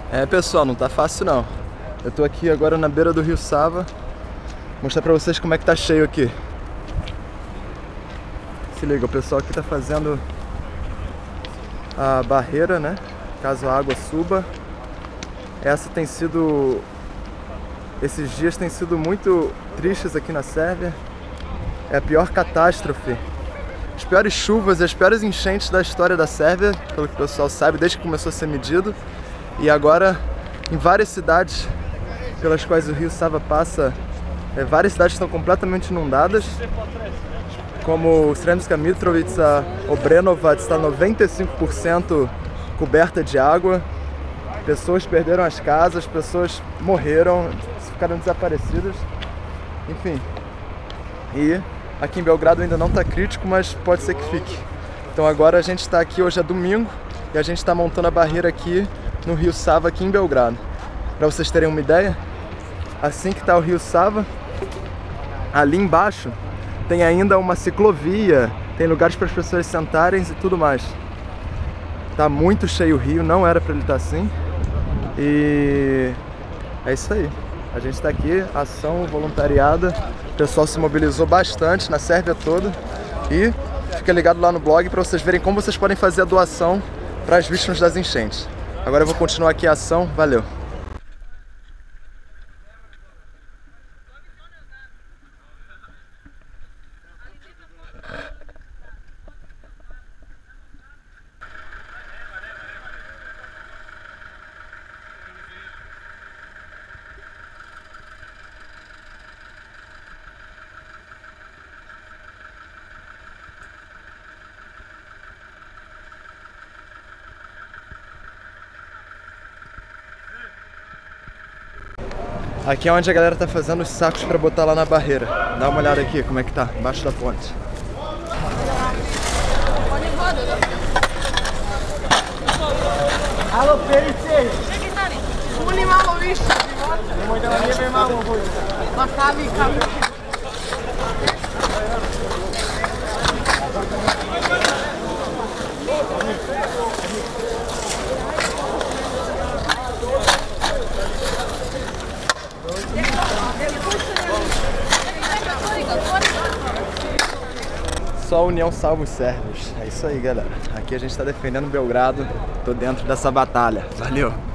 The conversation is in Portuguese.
É, pessoal, não tá fácil não. Eu tô aqui agora na beira do Rio Sava. Vou mostrar pra vocês como é que tá cheio aqui. Se liga, o pessoal aqui tá fazendo a barreira, né? Caso a água suba. Esses dias têm sido muito tristes aqui na Sérvia. É a pior catástrofe, as piores chuvas e as piores enchentes da história da Sérvia, pelo que o pessoal sabe, desde que começou a ser medido. E agora, em várias cidades pelas quais o Rio Sava passa, várias cidades estão completamente inundadas, como Sremska Mitrovica, Obrenovac está 95% coberta de água. Pessoas perderam as casas, pessoas morreram, ficaram desaparecidas, enfim. E aqui em Belgrado ainda não está crítico, mas pode ser que fique. Então agora a gente está aqui, hoje é domingo, e a gente está montando a barreira aqui no Rio Sava, aqui em Belgrado. Para vocês terem uma ideia, assim que está o Rio Sava, ali embaixo tem ainda uma ciclovia, tem lugares para as pessoas sentarem e tudo mais. Tá muito cheio o rio, não era para ele estar assim. E é isso aí. A gente está aqui, ação voluntariada. O pessoal se mobilizou bastante na Sérvia toda. E fica ligado lá no blog para vocês verem como vocês podem fazer a doação para as vítimas das enchentes. Agora eu vou continuar aqui a ação. Valeu! Aqui é onde a galera tá fazendo os sacos pra botar lá na barreira. Dá uma olhada aqui como é que tá, embaixo da ponte. Alô, Perice! Puni malo više, nemoj da vam jebe malo bolje. Ma kavi. Só a união salva os sérvios. É isso aí, galera. Aqui a gente tá defendendo Belgrado. Tô dentro dessa batalha. Valeu!